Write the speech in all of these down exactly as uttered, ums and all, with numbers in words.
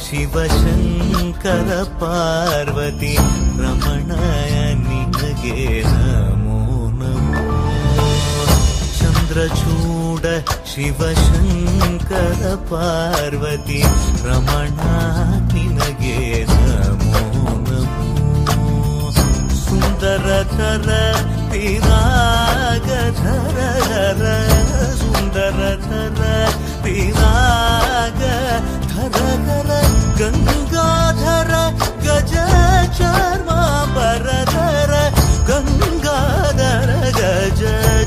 ಶಿವ ಶಂಕರ ಪಾರ್ವತಿ ರಮಣ ನಿನಗೆ ನಮೋ ನಮೋ. ಚಂದ್ರ ಚೂಡ ಶಿವ ಶಂಕರ ಪಾರ್ವತಿ ರಮಣ ನಿನಗೆ ನಮೋ ನಮೋ. ಸುಂದರತರ ಪಿರಾಗಧರ ಸುಂದರತರ ಪಿರಾಗಧರ ಗಂಗಾಧರ ಗಜ ಚರ್ಮಾಂಬರಧರ ಗಂಗಾಧರ ಗಜ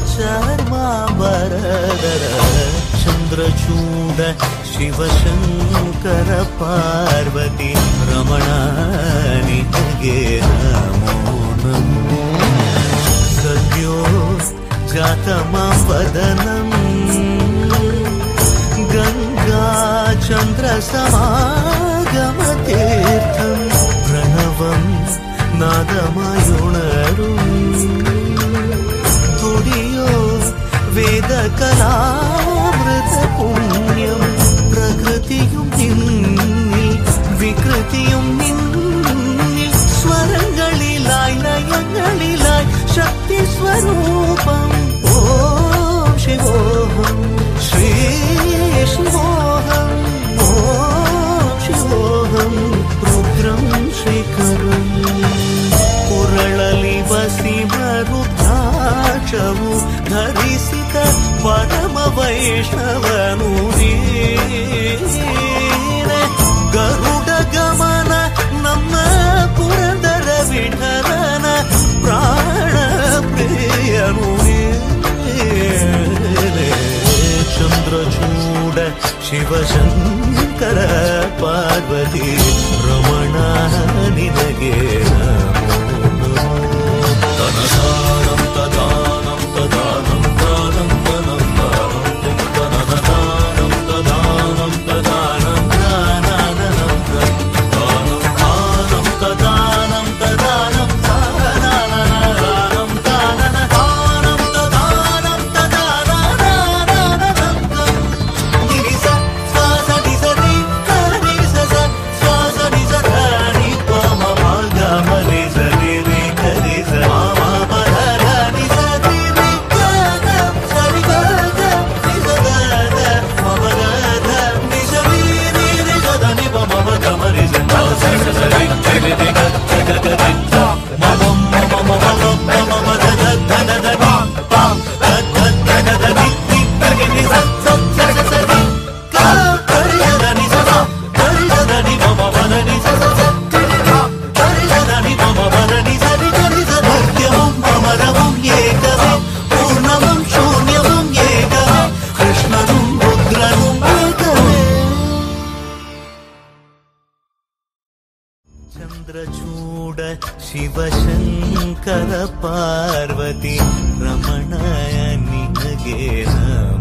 ಚರ್ಮಾಂಬರಧರ. ಚಂದ್ರಚೂಡ ಶಿವ ಶಂಕರ ಪಾರ್ವತಿ ರಮಣ ನಿನಗೆ ನಮೋ ನಮೋ. ಸದ್ಯೋ ಜಾತಮಾಂ ವದನಂ ಗಂಗಾ ಚಂದ್ರ ಸಮಾಗಮತೀರ್ಥಂ ಪ್ರಣವಂ നാദമായുണരു തുടിയോ വേദകലാമൃത പുണ്യം പ്രകൃതിയും നിന്നിൽ വികൃതിയും നിന്നിൽ സ്വരങ്ങളിലായി ലയങ്ങളിലായി ശക്തി സ്വരൂപം. ഓം ശിവോഹം ശ്രീ ശിവോഹം ഓം ശിവോഹം രുദ്രം ശ്രീകരം. ಕುರಳಲಿ ವಸಿಮರುದ್ರಾಕ್ಷವು ಧರಿಸಿದ ಪರಮ ವೈಷ್ಣವನು ನೀನೆ. ಗರುಡ ಗಮನ ನಮ್ಮ ಪುರಂದರ ವಿಠಲನ ಪ್ರಾಣ ಪ್ರಿಯನು ನೀನೆ. ಚಂದ್ರಚೂಡ ಶಿವಶಂಕರ ಪಾರ್ವತಿ ರಮಣ ನಿನಗೆ ನಮೋ. ತನದಾನಂ ತದಾನಂ ತದಾನಂ ದಾನಂ ತನಂ ದಾನಂ ತನದಾನಂ ತದಾನಂ ತದಾನಂ ದಾನಂ ದಾನಂ ದಾನಂ ತದಾನಂ ತದಾನಂ ದಾನಂ ದಾನಂ ತದಾನಂ ತದಾನಂ ನಿರಿಸ ಸ್ವಾಸ ನಿಸರಿ ಕರಿ ಸಸ ಸ್ವಾಸ ನಿಸರಿ ಪಮ ಮಗ ಮರಿ ಸರಿ ರಿ ಕರಿ ಸ ಮಮ ಪರ ನಿ ಸರಿ ರಿ ಗ ಸರಿ ಗ ನಿಸದ ಮಮ ಗ ನಿಸರಿ ರಿ ರಿ ಸದ ನಿ ಪಮ ಮಗ ಮರಿ ಸ ಸರಿ ಸರಿ ಸರಿ ರಿ ಗ ಗ ಗ ಗ ಮಮ ಮಮ ಮಮ ಮಮ ಮಮ ದ ದ ದ ದ ದ ಪಾ ದ ದ ದ ದ ದಿ ದಿ ಕರಿ ನಿ ಸ ಸ ಸರಿ ಸರಿ ಗ ಕರಿ ದ ನಿ ಸ ಸ ಕರಿ ದ ನಿ ಮಮ ಮನ ನಿ ಸ ಸ ಕರಿ ದ ನಿ ಮಮ ಮನ ನಿ ಸರಿ ಕರಿ ದ ನಿತ್ಯವಂ ಅಮರವಂ ಏಕವೇ ಪೂರ್ಣವಂ ಶೂನ್ಯವಂ ಏಕವೇ ಕೃಷ್ಣನಂ ರುದ್ರನಂ ಏಕವೇ. ಚಂದ್ರಚೂಡ ಶಿವಶಂಕರ ಪಾರ್ವತಿ ರಮಣ ನಿನಗೆ ನಮೋ.